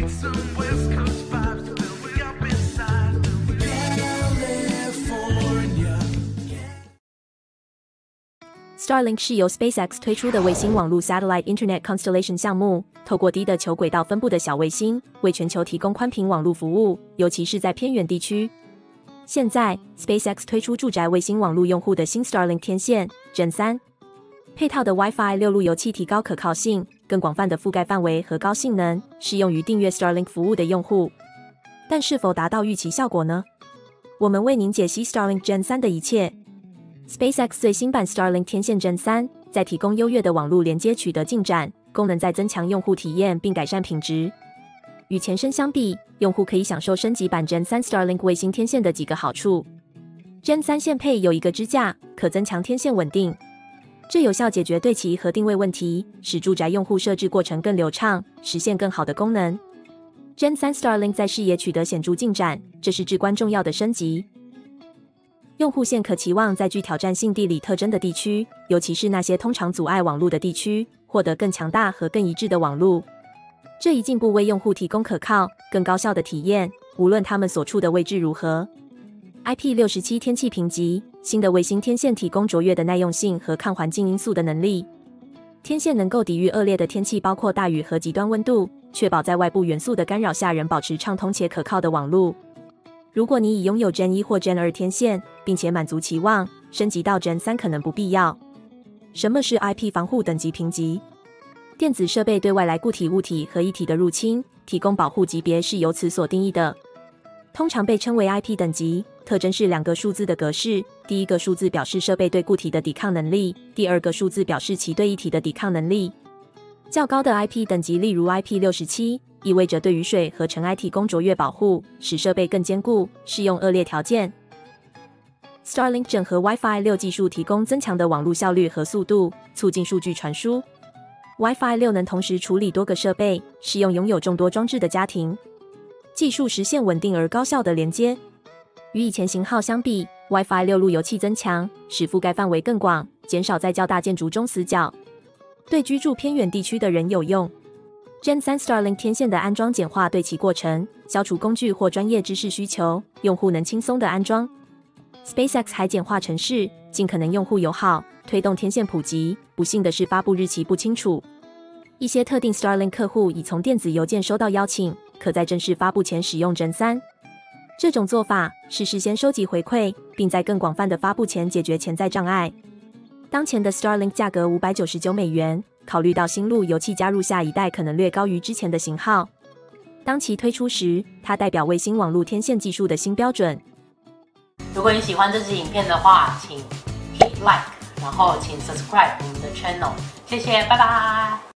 Starlink 是由 SpaceX 推出的卫星网络 Satellite Internet Constellation 项目，透过低的球轨道分布的小卫星，为全球提供宽频网络服务，尤其是在偏远地区。现在 ，SpaceX 推出住宅卫星网络用户的新 Starlink 天线 Gen 3，配套的 Wi-Fi 6路由器提高可靠性、更广泛的覆盖范围和高性能，适用于订阅 Starlink 服务的用户。但是否达到预期效果呢？我们为您解析 Starlink Gen 3的一切。SpaceX 最新版 Starlink 天线 Gen 3在提供优越的网络连接取得进展，功能在增强用户体验并改善品质。与前身相比，用户可以享受升级版 Gen 3 Starlink 卫星天线的几个好处。Gen 3线配有一个支架，可增强天线稳定，这有效解决对齐和定位问题，使住宅用户设置过程更流畅，实现更好的功能。Gen 3 Starlink 在视野取得显著进展，这是至关重要的升级。用户现可期望在具挑战性地理特征的地区，尤其是那些通常阻碍网络的地区，获得更强大和更一致的网络。这一进步为用户提供可靠、更高效的体验，无论他们所处的位置如何。IP67 天气评级，新的卫星天线提供卓越的耐用性和抗环境因素的能力。天线能够抵御恶劣的天气，包括大雨和极端温度，确保在外部元素的干扰下仍保持畅通且可靠的网络。如果你已拥有 Gen 1或 Gen 2天线，并且满足期望，升级到 Gen 3可能不必要。什么是 IP 防护等级评级？电子设备对外来固体物体和液体的入侵提供保护级别是由此所定义的，通常被称为 IP 等级，特征是两个数字的格式，第一个数字表示设备对固体的抵抗能力，第二个数字表示其对液体的抵抗能力。较高的 IP 等级，例如 IP67，意味着对雨水和尘埃提供卓越保护，使设备更坚固，适用恶劣条件。Starlink 整合 Wi-Fi 6技术，提供增强的网络效率和速度，促进数据传输。Wi-Fi 6能同时处理多个设备，适用拥有众多装置的家庭。技术实现稳定而高效的连接。与以前型号相比 ，Wi-Fi 6路由器增强，使覆盖范围更广，减少在较大建筑中死角，对居住偏远地区的人有用。Gen 3 Starlink 天线的安装简化对齐过程，消除工具或专业知识需求，用户能轻松的安装。SpaceX 还简化程式，尽可能用户友好，推动天线普及。不幸的是，发布日期不清楚。一些特定 Starlink 客户已从电子邮件收到邀请，可在正式发布前使用 Gen 3。这种做法是事先收集回馈，并在更广泛的发布前解决潜在障碍。当前的 Starlink 价格$599，考虑到新路由器加入下一代可能略高于之前的型号。当其推出时，它代表卫星网络天线技术的新标准。 如果你喜欢这支影片的话，请 hit like， 然后请 subscribe 我们的 channel， 谢谢，拜拜。